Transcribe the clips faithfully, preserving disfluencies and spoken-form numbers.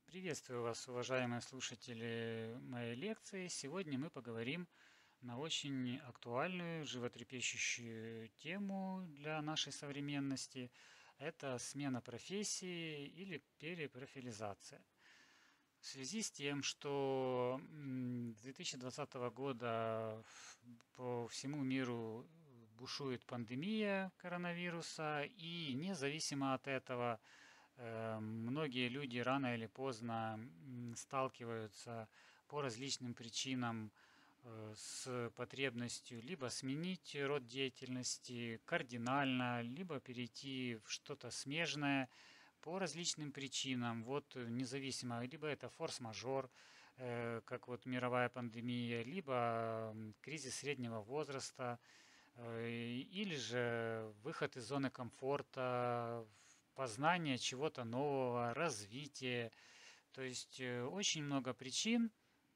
Приветствую вас, уважаемые слушатели моей лекции. Сегодня мы поговорим на очень актуальную, животрепещущую тему для нашей современности. Это смена профессии или перепрофилизация. В связи с тем, что с две тысячи двадцатого года по всему миру бушует пандемия коронавируса, и независимо от этого многие люди рано или поздно сталкиваются по различным причинам с потребностью либо сменить род деятельности кардинально, либо перейти в что-то смежное по различным причинам. Вот независимо, либо это форс-мажор, как вот мировая пандемия, либо кризис среднего возраста, или же выход из зоны комфорта, познание чего-то нового, развитие. То есть очень много причин.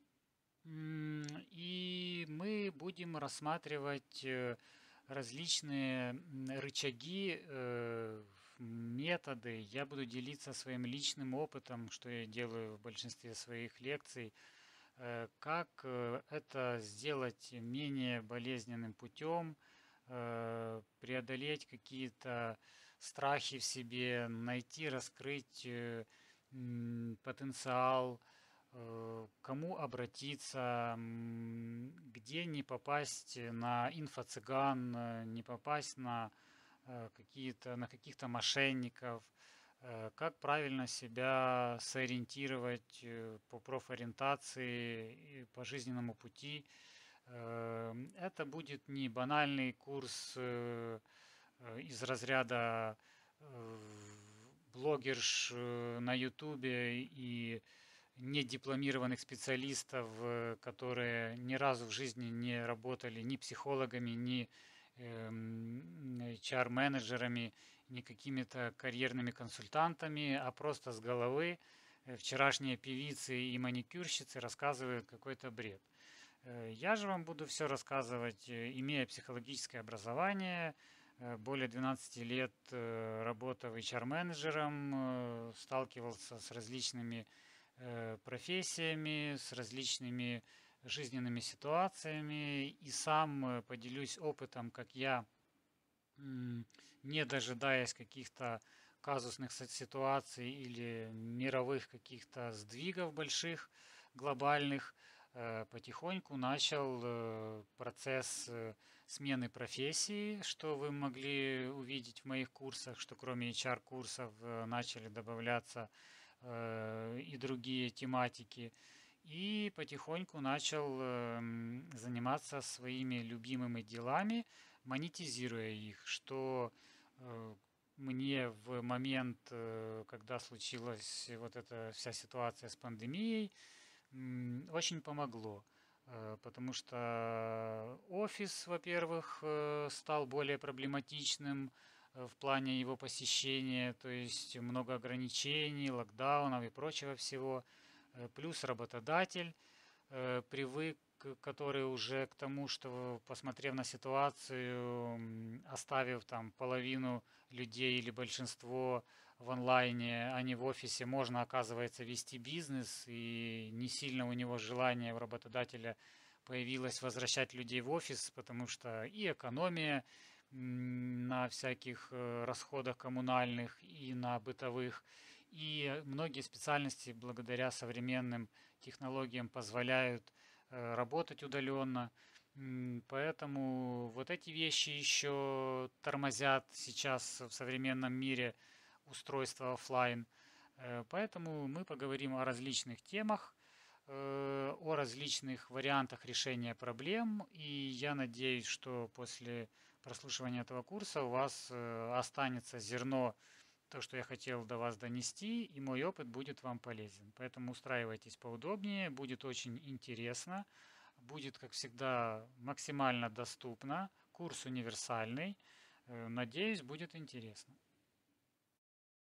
И мы будем рассматривать различные рычаги, методы. Я буду делиться своим личным опытом, что я делаю в большинстве своих лекций, как это сделать менее болезненным путем, преодолеть какие-то страхи в себе, найти, раскрыть потенциал, кому обратиться, где не попасть на инфо-цыган, не попасть на какие-то, на каких-то мошенников, как правильно себя сориентировать по профориентации и по жизненному пути. Это будет не банальный курс из разряда блогерш на ютубе и недипломированных специалистов, которые ни разу в жизни не работали ни психологами, ни эйч ар-менеджерами, не какими-то карьерными консультантами, а просто с головы вчерашние певицы и маникюрщицы рассказывают какой-то бред. Я же вам буду все рассказывать, имея психологическое образование, более двенадцати лет работав эйч ар-менеджером, сталкивался с различными профессиями, с различными жизненными ситуациями, и сам поделюсь опытом, как я, не дожидаясь каких-то казусных ситуаций или мировых каких-то сдвигов больших, глобальных, потихоньку начал процесс смены профессии, что вы могли увидеть в моих курсах, что кроме эйч ар-курсов начали добавляться и другие тематики. И потихоньку начал заниматься своими любимыми делами, монетизируя их, что мне в момент, когда случилась вот эта вся ситуация с пандемией, очень помогло. Потому что офис, во-первых, стал более проблематичным в плане его посещения, то есть много ограничений, локдаунов и прочего всего. Плюс работодатель привык, который уже к тому, что, посмотрев на ситуацию, оставив там половину людей или большинство в онлайне, а не в офисе, можно, оказывается, вести бизнес, и не сильно у него желание у работодателя появилось возвращать людей в офис, потому что и экономия на всяких расходах коммунальных и на бытовых, и многие специальности благодаря современным технологиям позволяют работать удаленно. Поэтому вот эти вещи еще тормозят сейчас в современном мире устройство офлайн. Поэтому мы поговорим о различных темах, о различных вариантах решения проблем. И я надеюсь, что после прослушивания этого курса у вас останется зерно, то, что я хотел до вас донести, и мой опыт будет вам полезен. Поэтому устраивайтесь поудобнее, будет очень интересно, будет, как всегда, максимально доступно, курс универсальный. Надеюсь, будет интересно.